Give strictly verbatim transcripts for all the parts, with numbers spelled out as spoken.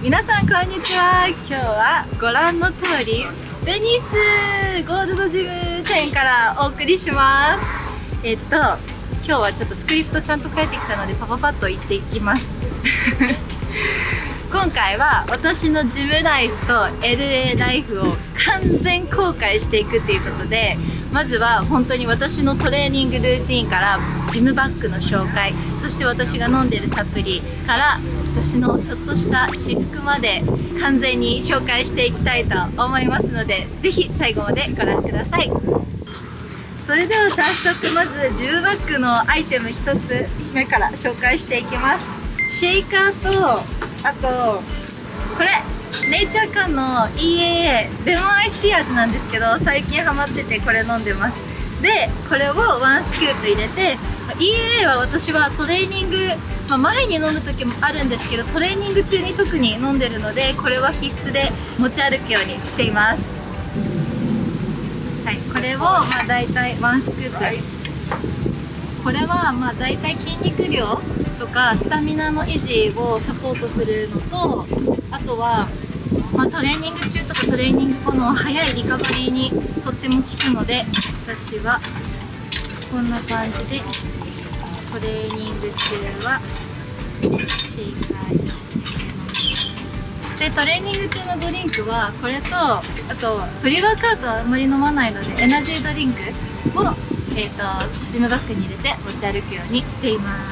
皆さんこんにちは。今日はご覧の通りベニスゴールドジム店からお送りします。えっと今日はちょっとスクリプトちゃんと書いてきたのでパパパッと言っていきます今回は私のジムライフと エルエー ライフを完全公開していくっていうことで、まずは本当に私のトレーニングルーティンからジムバッグの紹介、そして私が飲んでるサプリから私のちょっとした私服まで完全に紹介していきたいと思いますので、ぜひ最後までご覧ください。それでは早速まずジムバッグのアイテムひとつめから紹介していきます。シェイカーと、あとこれネイチャー館の イーエーエー レモンアイスティー味なんですけど、最近ハマっててこれ飲んでます。でこれをワンスクープ入れて、 イーエーエー は私はトレーニング、まあ、前に飲む時もあるんですけど、トレーニング中に特に飲んでるのでこれは必須で持ち歩くようにしています。はい、これをまあ大体ワンスクープ、これはまあ大体筋肉量とかスタミナの維持をサポートするのと、あとは、まあ、トレーニング中とかトレーニング後の早いリカバリーにとっても効くので、私はこんな感じでトレーニング中はシェイカーに飲みます。でトレーニング中のドリンクはこれと、あとプリワークアウトはあんまり飲まないのでエナジードリンクを、えー、とジムバッグに入れて持ち歩くようにしています。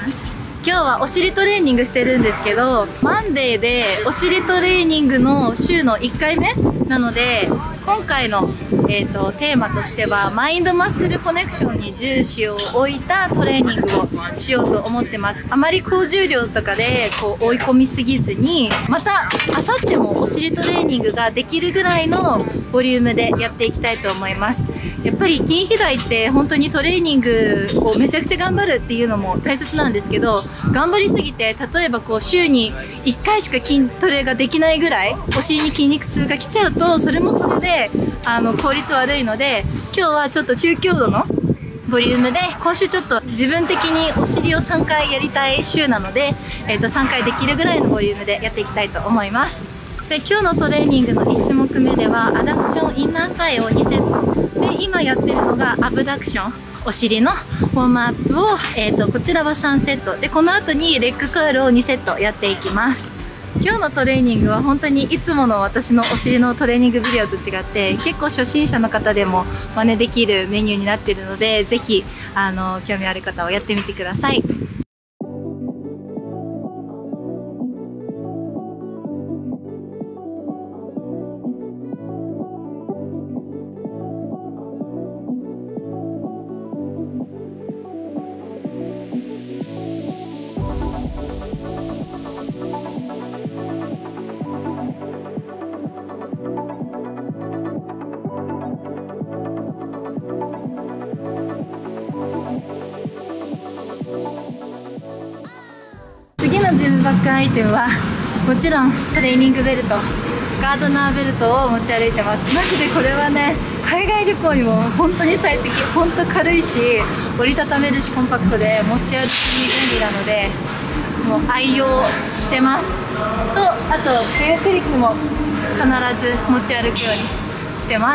今日はお尻トレーニングしてるんですけど、マンデーでお尻トレーニングの週のいっかいめなので、今回の、えー、とテーマとしてはマインドマッスルコネクションに重視を置いたトレーニングをしようと思ってます。あまり高重量とかでこう追い込みすぎずに、またあさってもお尻トレーニングができるぐらいのボリュームでやっていきたいと思います。やっぱり筋肥大って本当にトレーニングをめちゃくちゃ頑張るっていうのも大切なんですけど、頑張りすぎて例えばこう週にいっかいしか筋トレができないぐらいお尻に筋肉痛が来ちゃうと、それもそれであの効率悪いので、今日はちょっと中強度のボリュームで、今週ちょっと自分的にお尻をさんかいやりたい週なので、えー、とさんかいできるぐらいのボリュームでやっていきたいと思います。で今日のトレーニングのいち種目目ではアダクションインナーサイをにセットで、今やってるのがアブダクション、お尻のウォームアップを、えー、とこちらはさんセットで、この後にレッグカールをにセットやっていきます。今日のトレーニングは本当にいつもの私のお尻のトレーニングビデオと違って結構初心者の方でも真似できるメニューになっているので、ぜひあの興味ある方はやってみてください。次のジムバッグアイテムはもちろんトレーニングベルト、ガードナーベルトを持ち歩いてます。マジでこれはね、海外旅行にも本当に最適、本当軽いし折りたためるしコンパクトで持ち歩きに便利なので、もう愛用してますと、あとヘアクリップも必ず持ち歩くようにしてます。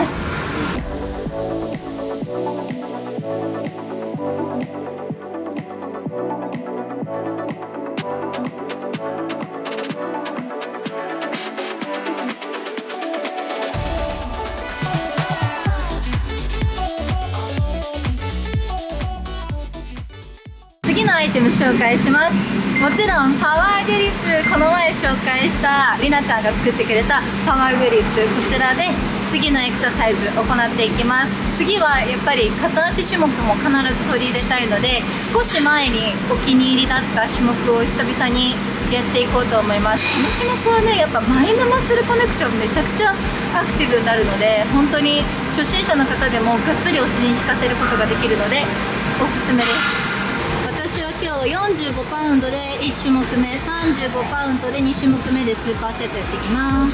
次のアイテム紹介します。もちろんパワーグリップ、この前紹介したりなちゃんが作ってくれたパワーグリップ、こちらで次のエクササイズ行っていきます。次はやっぱり片足種目も必ず取り入れたいので、少し前にお気に入りだった種目を久々にやっていこうと思います。この種目はね、やっぱマインドマッスルコネクションめちゃくちゃアクティブになるので、本当に初心者の方でもがっつりお尻に効かせることができるのでおすすめです。私は今日よんじゅうごパウンドでいち種目目、さんじゅうごパウンドでに種目目でスーパーセットやっていきます。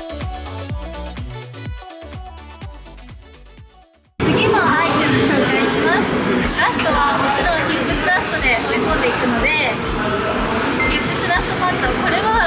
次のアイテム紹介し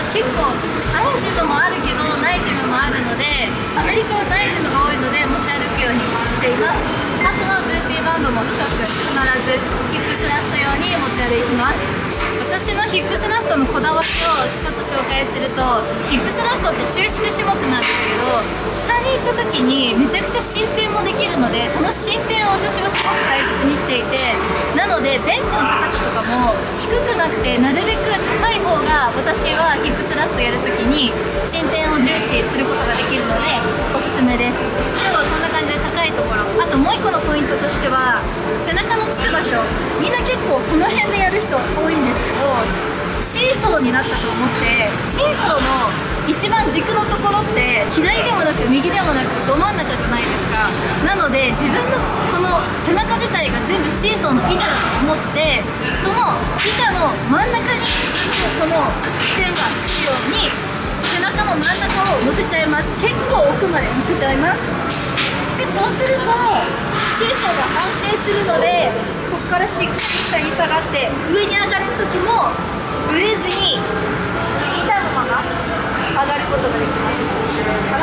結構あるジムもあるけどないジムもあるので、アメリカはないジムが多いので持ち歩くようにしています。あとはブーティーバンドもひとつ必ずヒップスラスト用に持ち歩きます。私のヒップスラストのこだわりをちょっと紹介すると、ヒップスラストって収縮種目なんですけど、下に行った時にめちゃくちゃ伸展もできるので、その伸展を私はすごく大切にしていて、なのでベンチの高さとかも低くなくて、なるべく高い方が私はヒップスラストやるときに伸展を重視することができるのでおすすめです。今日はこんな感じで高いところ、あともういっこのポイントとしては背中のつく場所、みんな結構この辺でやる人多いんですけど、シーソーになったと思って、シーソーの一番軸のところって左でもなく右でもなくど真ん中じゃないですか。なので自分のこの背中自体が全部シーソーの板だと思って、その板の真ん中にこの起点が来るように背中の真ん中を乗せちゃいます。結構奥まで乗せちゃいます。でそうするとシーソーが安定するので、ここからしっかり下に下がって上に上がる時もぶれずに板のまま上がることができます。から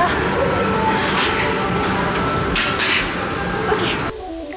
OK。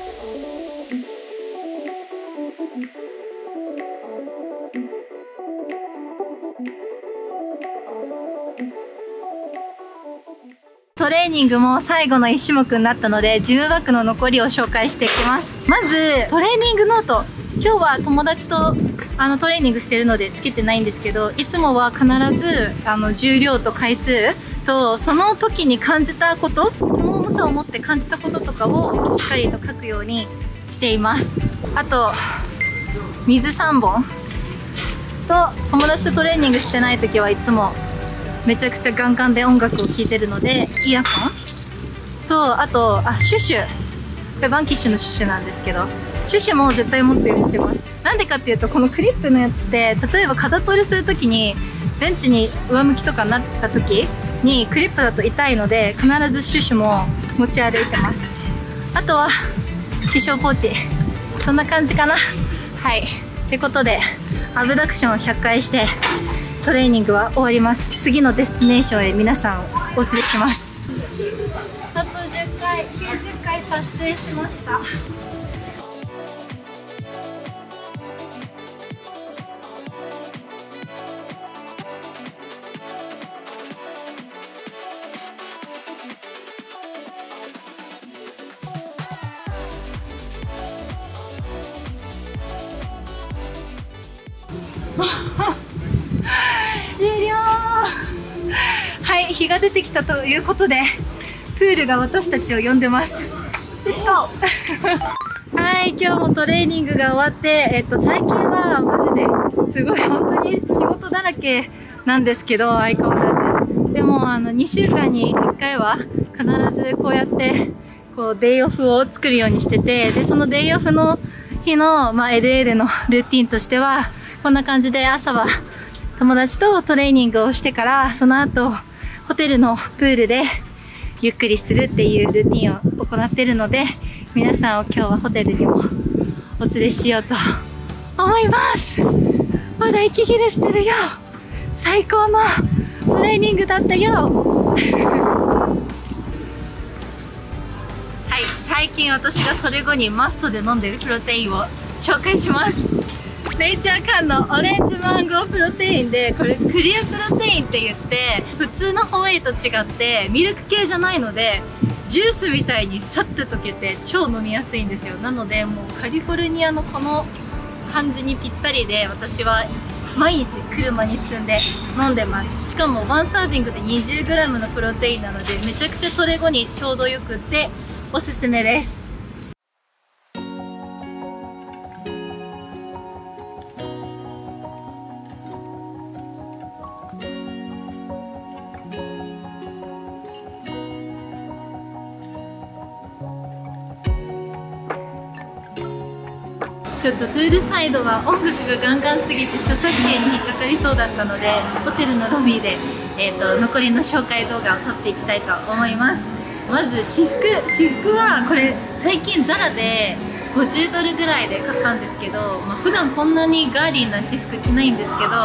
トレーニングも最後のいち種目になったので、ジムバッグの残りを紹介していきます。まずトレーニングノート、今日は友達とあのトレーニングしてるのでつけてないんですけど、いつもは必ずあの重量と回数とその時に感じたこと、その重さを持って感じたこととかをしっかりと書くようにしています。あと水さんぼんと、友達とトレーニングしてない時はいつもめちゃくちゃガンガンで音楽を聴いてるのでイヤホンと、あとあシュシュ、これバンキッシュのシュシュなんですけど、シュシュも絶対持つようにしてます。なんでかっていうと、このクリップのやつって例えば肩トレする時にベンチに上向きとかになった時にクリップだと痛いので、必ずシュシュも持ち歩いてます。あとは化粧ポーチ、そんな感じかな。はい、ってことでアブダクションをひゃっかいしてトレーニングは終わります。次のデスティネーションへ皆さんをお連れします。あとじゅっかい、きゅうじゅっかい達成しました。終了。はい、日が出てきたということでプールが私たちを呼んでます。レッツゴー。はい、今日もトレーニングが終わって、えっと、最近はマジですごい本当に仕事だらけなんですけど、相変わらずでもあのにしゅうかんにいっかいは必ずこうやってこうデイオフを作るようにしてて、でそのデイオフの日の、まあ、エルエー でのルーティンとしてはこんな感じで、朝は友達とトレーニングをしてから、その後ホテルのプールでゆっくりするっていうルーティンを行っているので、皆さんを今日はホテルにもお連れしようと思います。まだ息切れしてるよ。最高のトレーニングだったよ。はい、最近私がトレ後にマストで飲んでるプロテインを紹介します。ネイチャーカンのオレンジマンゴープロテインで、これクリアプロテインって言って、普通のホエイと違ってミルク系じゃないのでジュースみたいにさっと溶けて超飲みやすいんですよ。なのでもうカリフォルニアのこの感じにぴったりで、私は毎日車に積んで飲んでます。しかもワンサービングで にじゅうグラム のプロテインなので、めちゃくちゃトレ後にちょうどよくっておすすめです。ちょっとプールサイドは音楽がガンガンすぎて著作権に引っかかりそうだったので、ホテルのロビーで、えー、と残りの紹介動画を撮っていきたいと思います。まず私服私服はこれ最近ザラでごじゅうドルぐらいで買ったんですけど、まあ、普段こんなにガーリーな私服着ないんですけど、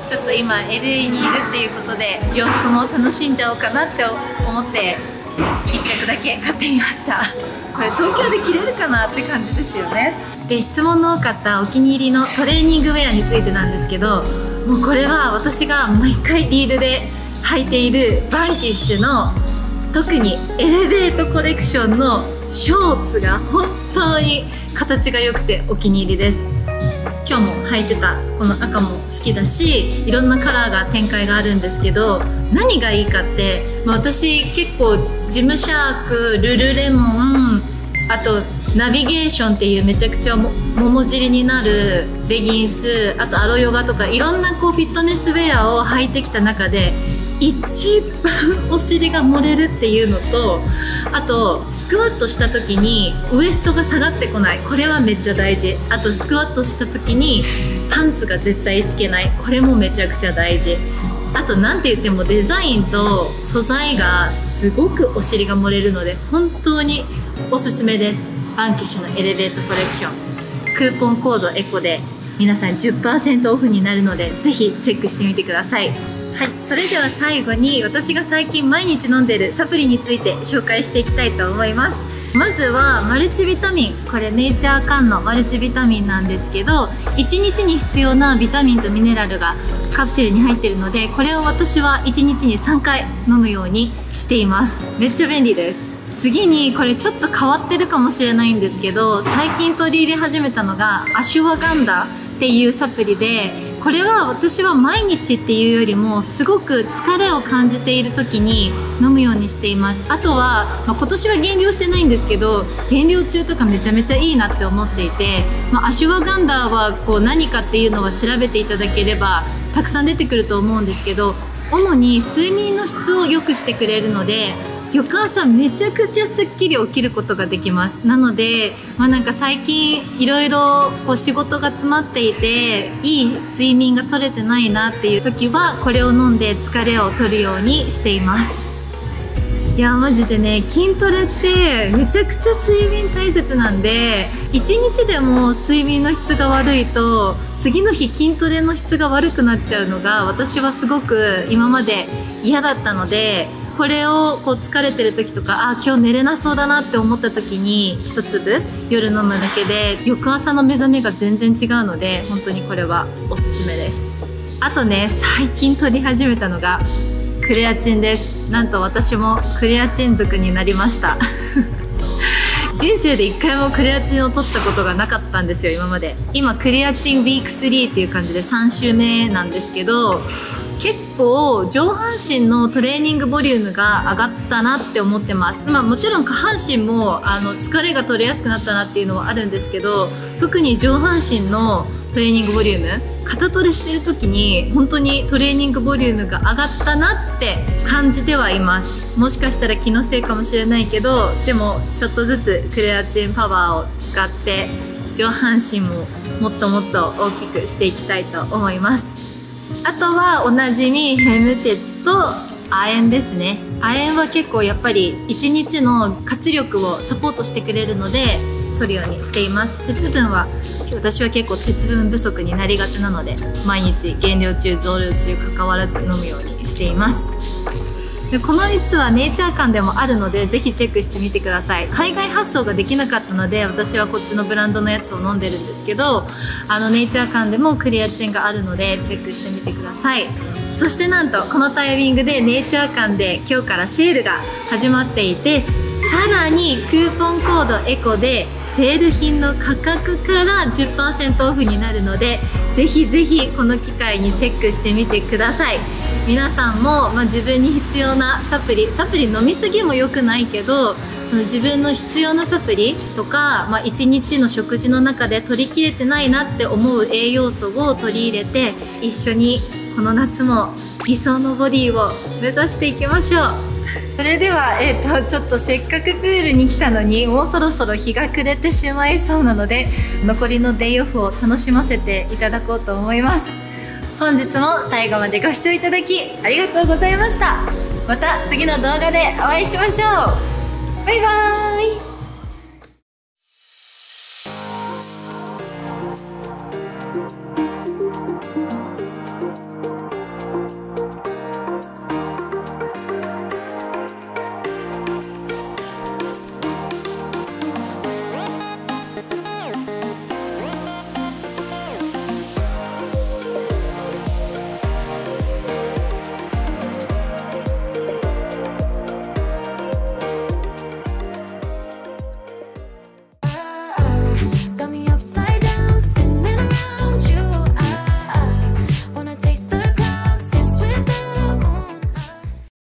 ちょっと今 エルエー にいるっていうことで洋服も楽しんじゃおうかなって思っていっ着だけ買ってみました。これ東京で着れるかなって感じですよね。で、質問の多かったお気に入りのトレーニングウェアについてなんですけど、もうこれは私が毎回リールで履いているバンキッシュの特にエレベートコレクションのショーツが本当に形が良くてお気に入りです。今日も履いてたこの赤も好きだし、いろんなカラーが展開があるんですけど、何がいいかって、まあ、私結構ジムシャーク、ルルレモン、あとナビゲーションっていうめちゃくちゃも桃尻になるレギンス、あとアロヨガとかいろんなこうフィットネスウェアを履いてきた中で一番お尻が漏れるっていうのと、あとスクワットした時にウエストが下がってこない、これはめっちゃ大事。あとスクワットした時にパンツが絶対透けない、これもめちゃくちゃ大事。あとなんて言ってもデザインと素材がすごくお尻が漏れるので本当におすすめです。バンキッシュのエレベートコレクション、クーポンコードエコで皆さん じゅっパーセント オフになるのでぜひチェックしてみてください。はい、それでは最後に私が最近毎日飲んでるサプリについて紹介していきたいと思います。まずはマルチビタミン、これネイチャーカンのマルチビタミンなんですけど、いちにちに必要なビタミンとミネラルがカプセルに入ってるので、これを私はいちにちにさんかい飲むようにしています。めっちゃ便利です。次にこれちょっと変わってるかもしれないんですけど、最近取り入れ始めたのがアシュワガンダっていうサプリで、これは私は毎日っていうよりもすごく疲れを感じている時に飲むようにしています。あとは、まあ、今年は減量してないんですけど、減量中とかめちゃめちゃいいなって思っていて、まあ、アシュワガンダーはこう何かっていうのは調べていただければたくさん出てくると思うんですけど、主に睡眠の質を良くしてくれるので、翌朝めちゃくちゃすっきり起きることができます。なので、まあ、なんか最近いろいろこう仕事が詰まっていていい睡眠が取れてないなっていう時はこれを飲んで疲れを取るようにしています。いやマジでね、筋トレってめちゃくちゃ睡眠大切なんで、いちにちでも睡眠の質が悪いと次の日筋トレの質が悪くなっちゃうのが私はすごく今まで嫌だったので、これをこう疲れてる時とか、あ今日寝れなそうだなって思った時に一粒夜飲むだけで翌朝の目覚めが全然違うので、本当にこれはおすすめです。あとね、最近取り始めたのがクレアチンです。なんと私もクレアチン族になりました人生で一回もクレアチンを取ったことがなかったんですよ今まで。今クレアチンウィークスリーっていう感じでさん週目なんですけど、結構上半身のトレーニングボリュームが上がったなって思ってます。まあもちろん下半身もあの疲れが取れやすくなったなっていうのはあるんですけど、特に上半身のトレーニングボリューム、肩トレしてる時に本当にトレーニングボリュームが上がったなって感じてはいます。もしかしたら気のせいかもしれないけど、でもちょっとずつクレアチンパワーを使って上半身ももっともっと大きくしていきたいと思います。あとはおなじみヘム鉄と亜鉛ですね。亜鉛は結構やっぱりいちにちの活力をサポートしてくれるので取るようにしています。鉄分は私は結構鉄分不足になりがちなので、毎日減量中増量中関わらず飲むようにしています。でこのみっつはネイチャー感でもあるのでぜひチェックしてみてください。海外発送ができなかったので私はこっちのブランドのやつを飲んでるんですけど、あのネイチャー感でもクレアチンがあるのでチェックしてみてください。そしてなんとこのタイミングでネイチャー感で今日からセールが始まっていて、さらにクーポンコードエコでセール品の価格から じゅっパーセント オフになるので、ぜひぜひこの機会にチェックしてみてください。皆さんも、まあ、自分に必要なサプリサプリ飲みすぎも良くないけど、その自分の必要なサプリとか、まあ、いちにちの食事の中で取りきれてないなって思う栄養素を取り入れて、一緒にこの夏も理想のボディを目指していきましょう。それでは、えーと、ちょっとせっかくプールに来たのにもうそろそろ日が暮れてしまいそうなので、残りのデイオフを楽しませていただこうと思います。本日も最後までご視聴いただきありがとうございました。また次の動画でお会いしましょう。バイバーイ。